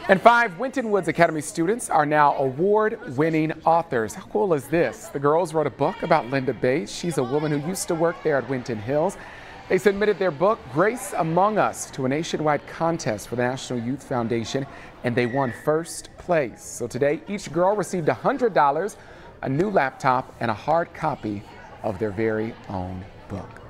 And 5 Winton Woods Academy students are now award-winning authors. How cool is this? The girls wrote a book about Linda Bates. She's a woman who used to work there at Winton Hills. They submitted their book, Grace Among Us, to a nationwide contest for the National Youth Foundation, and they won first place. So today, each girl received $100, a new laptop, and a hard copy of their very own book.